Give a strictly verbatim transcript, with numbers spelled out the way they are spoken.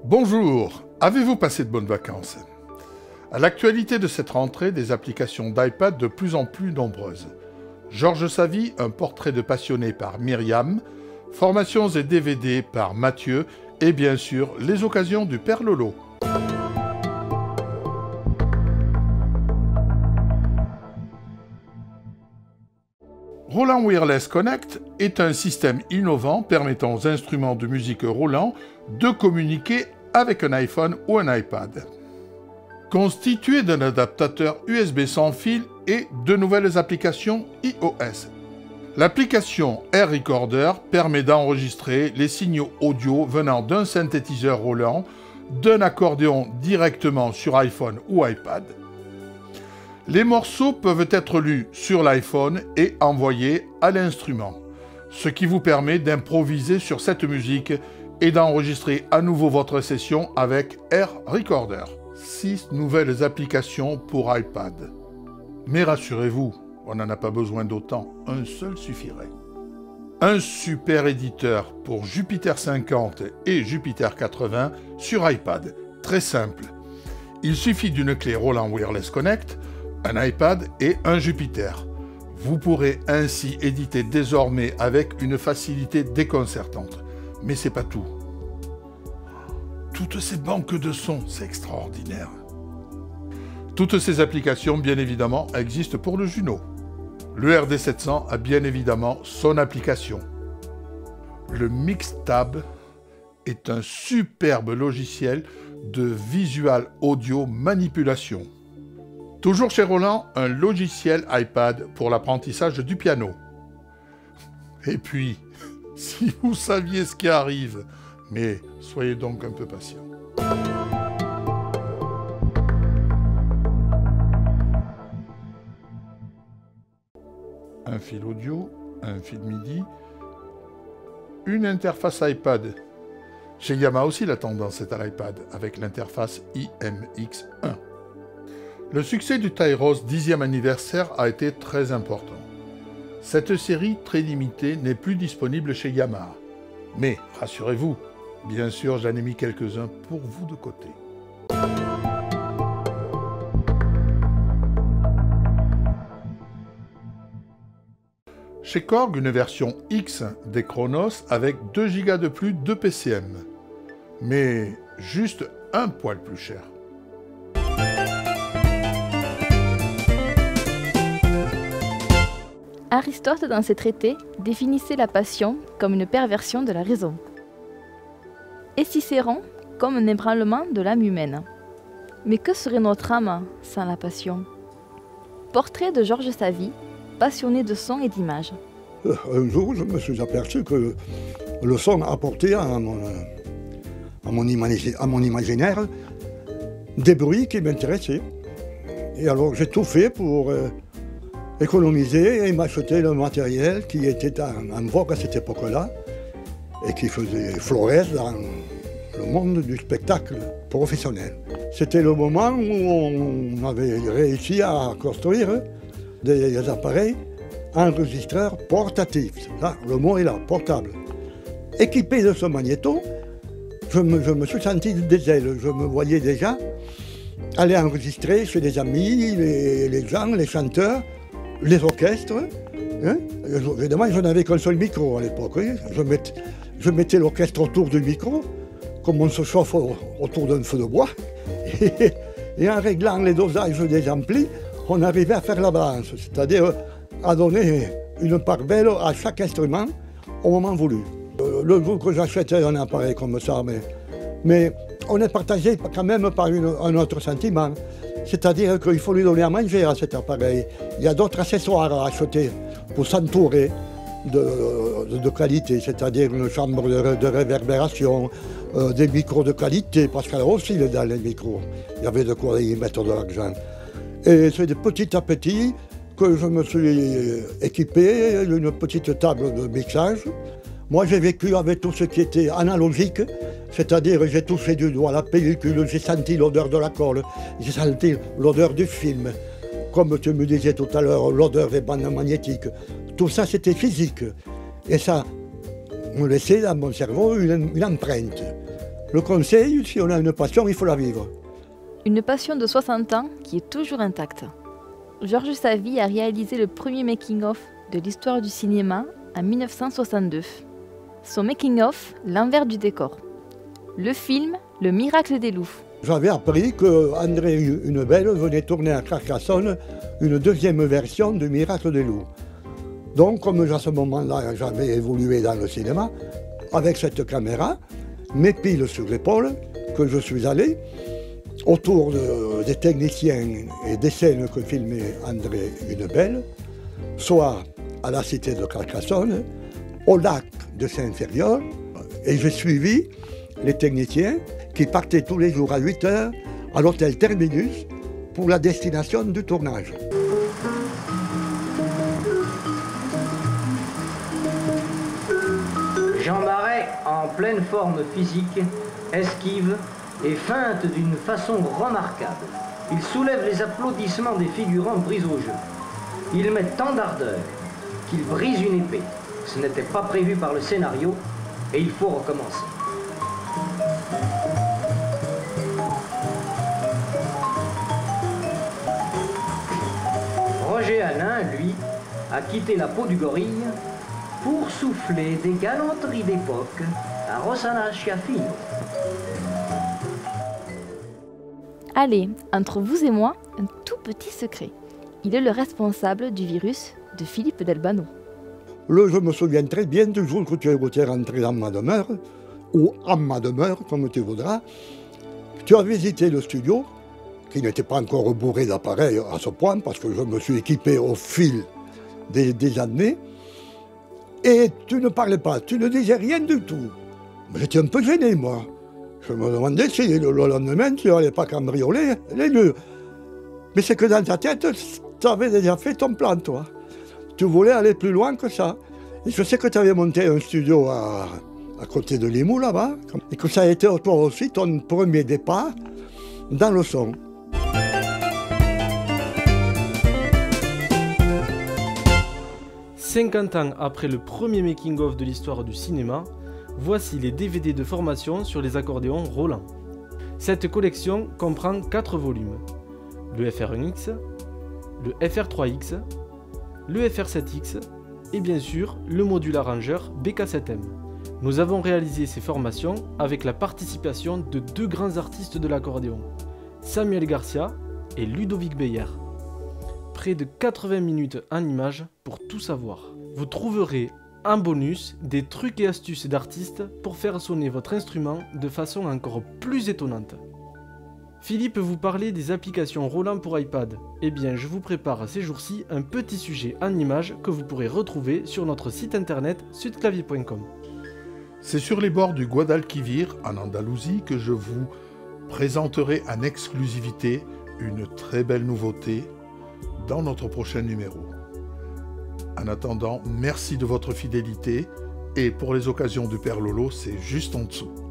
Bonjour, avez-vous passé de bonnes vacances? À l'actualité de cette rentrée, des applications d'iPad de plus en plus nombreuses. Georges Savy, un portrait de passionné par Myriam, formations et D V D par Mathieu, et bien sûr, les occasions du Père Lolo. Roland Wireless Connect est un système innovant permettant aux instruments de musique Roland de communiquer avec un iPhone ou un iPad. Constitué d'un adaptateur U S B sans fil et de nouvelles applications iOS. L'application Air Recorder permet d'enregistrer les signaux audio venant d'un synthétiseur Roland, d'un accordéon directement sur iPhone ou iPad. Les morceaux peuvent être lus sur l'iPhone et envoyés à l'instrument, ce qui vous permet d'improviser sur cette musique et d'enregistrer à nouveau votre session avec Air Recorder. Six nouvelles applications pour iPad. Mais rassurez-vous, on n'en a pas besoin d'autant, un seul suffirait. Un super éditeur pour Jupiter cinquante et Jupiter quatre-vingts sur iPad, très simple. Il suffit d'une clé Roland Wireless Connect, un iPad et un Jupiter. Vous pourrez ainsi éditer désormais avec une facilité déconcertante. Mais c'est pas tout. Toutes ces banques de sons, c'est extraordinaire. Toutes ces applications, bien évidemment, existent pour le Juno. Le R D sept cents a bien évidemment son application. Le Mixtab est un superbe logiciel de visual audio manipulation. Toujours chez Roland, un logiciel iPad pour l'apprentissage du piano. Et puis, si vous saviez ce qui arrive, mais soyez donc un peu patient. Un fil audio, un fil MIDI, une interface iPad. Chez Yamaha aussi, la tendance est à l'iPad, avec l'interface I M X un. Le succès du Tyros dixième anniversaire a été très important. Cette série très limitée n'est plus disponible chez Yamaha. Mais rassurez-vous, bien sûr, j'en ai mis quelques-uns pour vous de côté. Chez Korg, une version X des Chronos avec deux gigas de plus de P C M. Mais juste un poil plus cher. Aristote, dans ses traités, définissait la passion comme une perversion de la raison. Et Cicéron comme un ébranlement de l'âme humaine. Mais que serait notre âme sans la passion? Portrait de Georges Savy, passionné de son et d'images. Un jour, je me suis aperçu que le son apportait à mon, à mon, imagi à mon imaginaire des bruits qui m'intéressaient. Et alors j'ai tout fait pour euh, économiser et m'acheter le matériel qui était en, en vogue à cette époque-là et qui faisait florès dans le monde du spectacle professionnel. C'était le moment où on avait réussi à construire des, des appareils enregistreurs portatifs. Là, le mot est là, portable. Équipé de ce magnéto, je me, je me suis senti des ailes. Je me voyais déjà aller enregistrer chez des amis, les, les gens, les chanteurs, les orchestres. Hein. Évidemment, je n'avais qu'un seul micro à l'époque. Hein. Je, met, je mettais l'orchestre autour du micro, comme on se chauffe autour d'un feu de bois. Et, et en réglant les dosages des amplis, on arrivait à faire la balance, c'est-à-dire à donner une part belle à chaque instrument au moment voulu. Le jour que j'achèterai un appareil comme ça, mais, mais on est partagé quand même par une, un autre sentiment. C'est-à-dire qu'il faut lui donner à manger à cet appareil. Il y a d'autres accessoires à acheter pour s'entourer de, de, de qualité, c'est-à-dire une chambre de, de réverbération, euh, des micros de qualité, parce qu'il y a aussi dans les micros, il y avait de quoi y mettre de l'argent. Et c'est de petit à petit que je me suis équipé d'une petite table de mixage. Moi, j'ai vécu avec tout ce qui était analogique, c'est-à-dire j'ai touché du doigt la pellicule, j'ai senti l'odeur de la colle, j'ai senti l'odeur du film. Comme tu me disais tout à l'heure, l'odeur des bandes magnétiques. Tout ça, c'était physique. Et ça me laissait dans mon cerveau une, une empreinte. Le conseil, si on a une passion, il faut la vivre. Une passion de soixante ans qui est toujours intacte. Georges Savy a réalisé le premier making-of de l'histoire du cinéma en mille neuf cent soixante-deux. Son making-of, l'envers du décor. Le film, Le miracle des loups. J'avais appris que André Hunebelle venait tourner à Carcassonne une deuxième version du Miracle des loups. Donc, comme à ce moment-là, j'avais évolué dans le cinéma, avec cette caméra, mes piles sur l'épaule, que je suis allé, autour de, des techniciens et des scènes que filmait André Hunebelle, soit à la cité de Carcassonne, au lac de Saint-Ferriol, et j'ai suivi les techniciens qui partaient tous les jours à huit heures à l'hôtel Terminus pour la destination du tournage. Jean Marais, en pleine forme physique, esquive et feinte d'une façon remarquable. Il soulève les applaudissements des figurants pris au jeu. Il met tant d'ardeur qu'il brise une épée. Ce n'était pas prévu par le scénario et il faut recommencer. Roger Alain, lui, a quitté la peau du gorille pour souffler des galanteries d'époque à Rossana Schiaffino. Allez, entre vous et moi, un tout petit secret. Il est le responsable du virus de Philippe Delbano. Le, je me souviens très bien du jour que tu es rentré dans ma demeure, ou à ma demeure, comme tu voudras. Tu as visité le studio, qui n'était pas encore bourré d'appareils à ce point, parce que je me suis équipé au fil des, des années. Et tu ne parlais pas, tu ne disais rien du tout. J'étais un peu gêné, moi. Je me demandais si le, le lendemain, tu n'allais pas cambrioler les lieux. Mais c'est que dans ta tête, tu avais déjà fait ton plan, toi. Tu voulais aller plus loin que ça. Et je sais que tu avais monté un studio à, à côté de Limoux, là-bas, et que ça a été toi aussi ton premier départ dans le son. cinquante ans après le premier making-of de l'histoire du cinéma, voici les D V D de formation sur les accordéons Roland. Cette collection comprend quatre volumes, le F R un X, le F R trois X, le F R sept X et bien sûr le module arrangeur B K sept M. Nous avons réalisé ces formations avec la participation de deux grands artistes de l'accordéon, Samuel Garcia et Ludovic Beyer. Près de quatre-vingts minutes en images pour tout savoir. Vous trouverez en bonus des trucs et astuces d'artistes pour faire sonner votre instrument de façon encore plus étonnante. Philippe vous parlait des applications Roland pour iPad. Eh bien, je vous prépare ces jours-ci un petit sujet en images que vous pourrez retrouver sur notre site internet sudclavier point com. C'est sur les bords du Guadalquivir, en Andalousie, que je vous présenterai en exclusivité une très belle nouveauté dans notre prochain numéro. En attendant, merci de votre fidélité et pour les occasions du Père Lolo, c'est juste en dessous.